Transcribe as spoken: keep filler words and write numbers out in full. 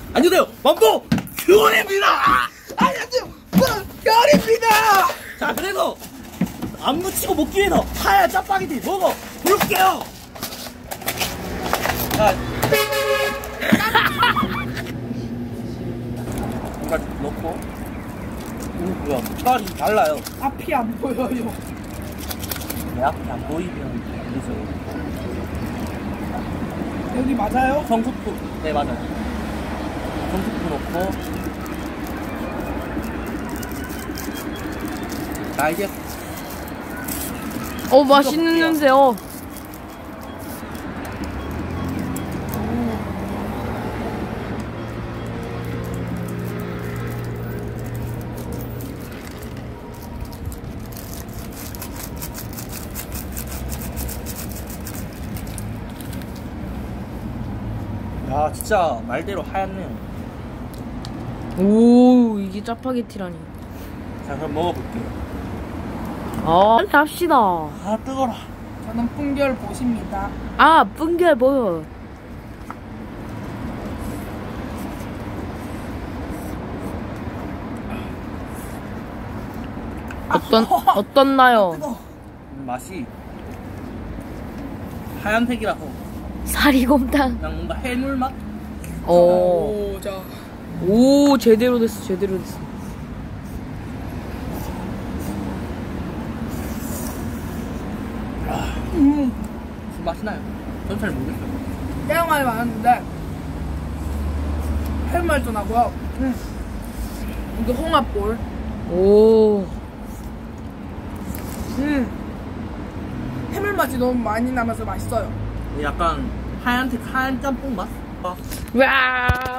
안녕하세요. 왕복 교원입니다. 안녕하세요. 별입니다. 자, 그래서 안 묻히고 먹기 위해서 하얀 짜파게티 먹어 볼게요. 자, 뭔가 넣고. 음, 뭐야, 색깔이 달라요. 앞이 안 보여요. 내 앞이 안 보이면 그래서 여기 맞아요? 성수프, 네 맞아요. 성수프 넣고. 자, 이제 어, 맛있는 냄새요. 야, 진짜 말대로 하얗네요. 오, 이게 짜파게티라니. 자, 그럼 먹어볼게요. 아, 빨리 합시다. 아, 뜨거라. 저는 풍결 보십니다. 아, 뿡결 보여. 어떤, 어떻나요? 뜨거. 음, 맛이 하얀색이라서 사리곰탕. 그냥 뭔가 해물 맛? 어. 오, 자. 오, 제대로 됐어, 제대로 됐어. 음, 무슨 맛이 나요? 전 잘 모르겠어요. 깨양하게 많았는데 해물맛도 나고요. 음. 이게 홍합볼. 오. 음. 해물맛이 너무 많이 나면서 맛있어요. 약간 하얀색 하얀 짬뽕 맛? 아, 와.